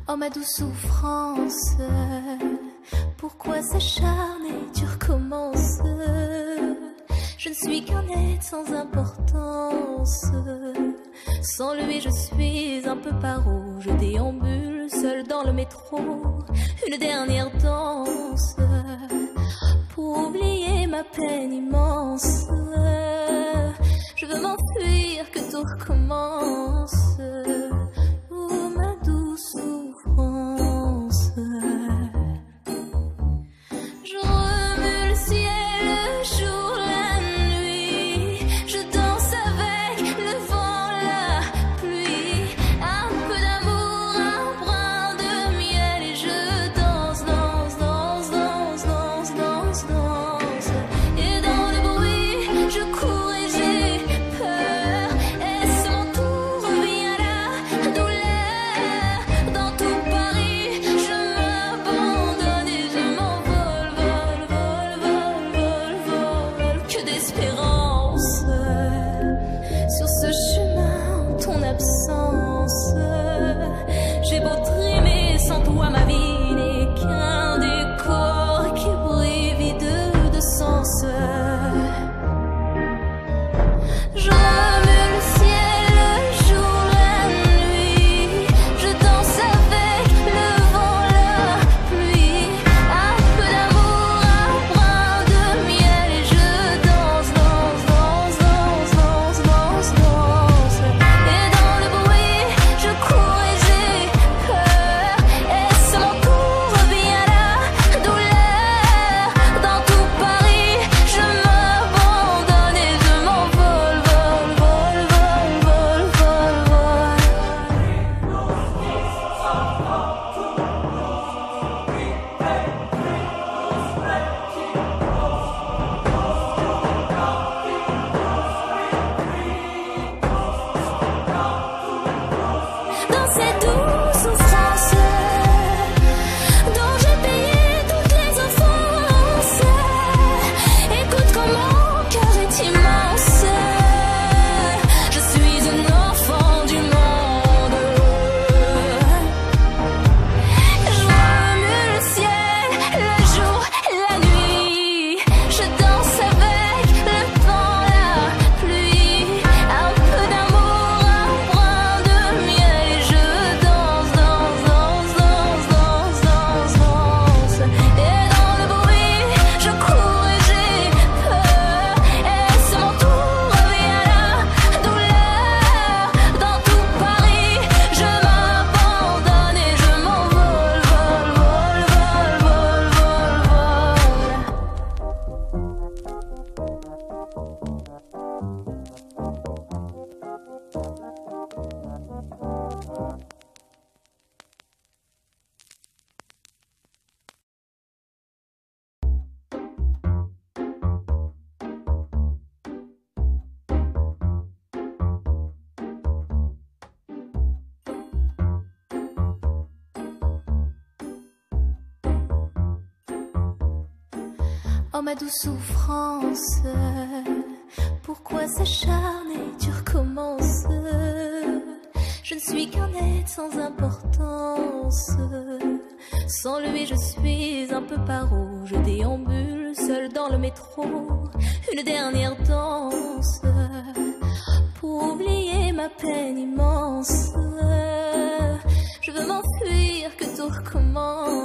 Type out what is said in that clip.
Oh ma douce souffrance, pourquoi s'acharner, tu recommences? Je ne suis qu'un être sans importance. Sans lui je suis un peu paro. Je déambule seul dans le métro. Une dernière danse pour oublier ma peine immense. Je veux m'enfuir, que tout recommence. Oh ma douce souffrance. Je remue le ciel, le jour, la nuit. Je danse avec le vent, la pluie. Un peu d'amour, un brin de miel. Et je danse, danse, danse, danse, danse, danse, danse. Et dans le bruit, je cours et j'ai peur. Est-ce mon tour, revient la douleur? Dans tout Paris, je m'abandonne et je m'envole, vole, vole, vole, vole, vole. Que d'espérance sur ce chemin, en ton absence. J'ai beau trimer, sans toi ma vie n'est qu'un décor qui brille vide de sens. Je remue le ciel, le jour, la nuit. Je danse avec le vent, la pluie. Un peu d'amour, un brin de miel. Et je danse, danse, danse, danse, danse, danse, danse. Et dans le bruit, je cours et j'ai peur. Est-ce mon tour, revient la douleur? Dans tout Paris, je m'abandonne et je m'envole, vole, vole, vole, vole, vole, vole. Dans cette douce souffrance dont j'ai payé toutes les offenses, écoute comme mon cœur est immense. Je suis un enfant du monde. Je remue le ciel, le jour, la nuit. Je danse avec le vent, la pluie. Un peu d'amour, un brin de miel. Et je danse, danse, danse, danse, danse, danse, danse. Et dans le bruit, je cours et j'ai peur. Est-ce mon tour, revient la douleur? Dans tout Paris, je m'abandonne et je m'envole, vole, vole, vole, vole, vole. Oh ma douce souffrance, pourquoi s'acharner, tu recommences? Je ne suis qu'un être sans importance. Sans lui je suis un peu paro. Je déambule seul dans le métro. Une dernière danse pour oublier ma peine immense. Je veux m'enfuir, que tout recommence.